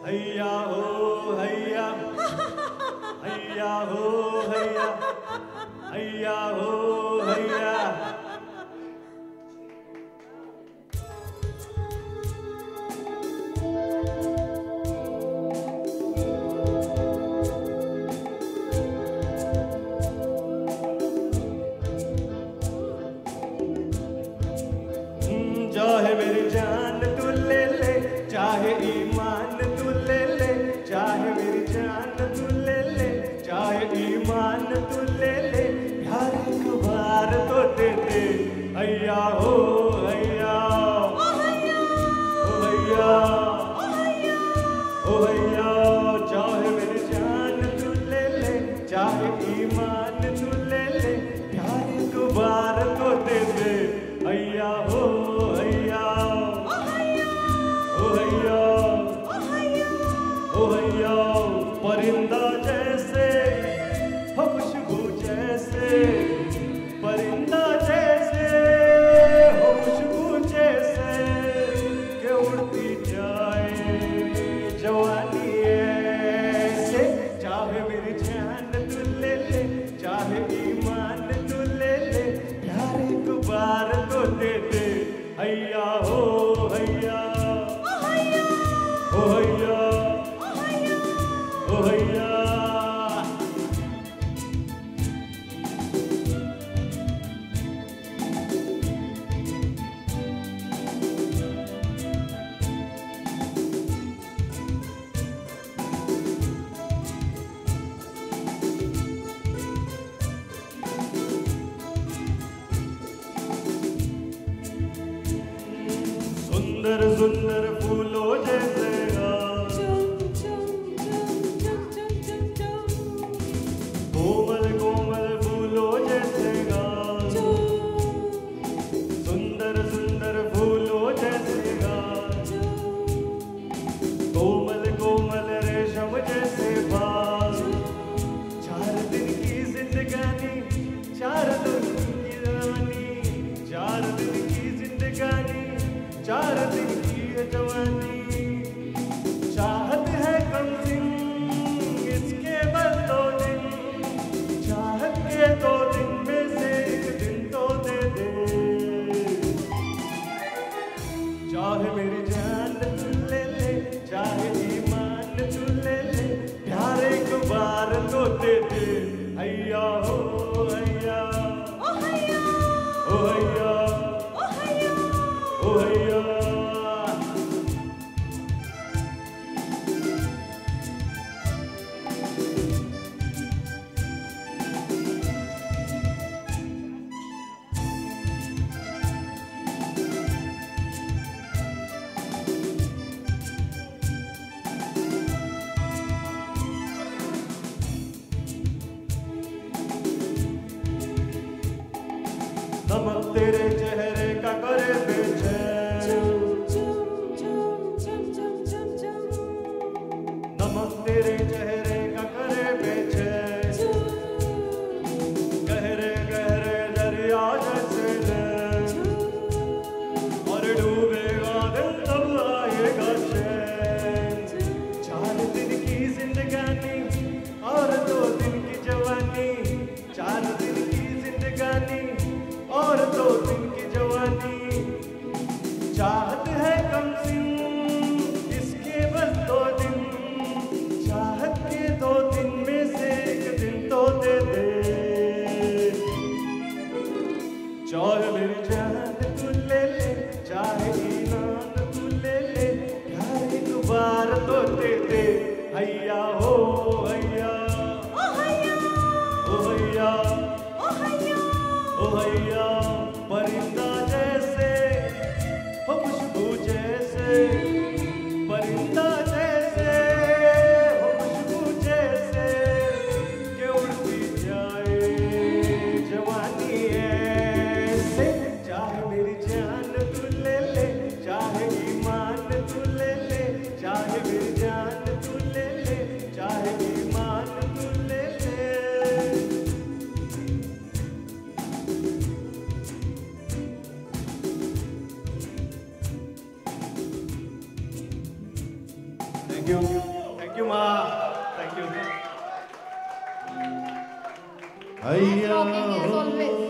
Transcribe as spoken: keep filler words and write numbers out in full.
हैया हो हैया हैया हो हैया हैया हो हैया। चाहे मेरी जान तू ले ले, चाहे ईमान तू ले ले, चाहे मेरी जान तू ले ले, चाहे ईमान तू ले ले, प्यार एक बार तो दे दे। हैया हो हैया ओ हैया ओ हैया। चाहे मेरी जान तू ले ले, चाहे ईमान तू ले ले, प्यार एक बार तो दे दे। हैया हो हैया ओ हैया ओ हैया। परिंदा जैसे हो खुशबू जैसे, परिंदा जैसे हो खुशबू जैसे, के उड़ती जाए जवानी ऐसे। चाहे मेरी जान तू ले ले, चाहे ईमान तू ले ले, प्यार एक बार तो दे दे। हैया हो हैया ओ हैया ओ हैया। सुंदर सुंदर फूलों जैसे कोमल कोमल फूलों जैसे गाल, सुंदर सुंदर फूलों जैसे गाल, कोमल कोमल रेशम जैसे बाल। चार दिन की जिंदगानी, चार दिन की जवानी, चार दिन की जिंदगानी, चार दिन की जवानी। चाहत है कम दिन, इसके बस दो दिन, चाहत के दो दिन में से एक दिन तो दे दे। चाहे मेरी जान तू ले ले, चाहे ईमान तू ले ले, प्यार एक बार तो दे दे। हैया हो हैया ओ हैया ओ हैया ओ हैया। नमक तेरे चेहरे का करे बेचैन, नमक तेरे चेहरे का करे बेचैन, गहरे गहरे दरिया जैसे नैन, और डूबेगा दिन तब आएगा चैन। चार दिन की जिंदगानी और दो दिन की जवानी, चार दिन की जिंदगानी और दो दिन की जवानी। चाहत है कम दिन, इसके बस दो दिन, चाहत के दो दिन में से एक दिन तो दे दे। चाहे मेरी जान तू ले ले, चाहे ईमान तू ले ले, प्यार एक बार तो दे दे। हैया हो हैया ओ हैया ओ हैया। परिंदा जैसे हो खुशबू जैसे, परिंदा जैसे हो खुशबू जैसे, के उड़ती जाए जवानी ऐसे। चाहे मेरी जान तू ले ले, चाहे ईमान तू ले ले, चाहे मेरी जान तू ले ले, चाहे ईमान तू ले ले। थैंक यू थैंक यू माँ thank you Rocking as always.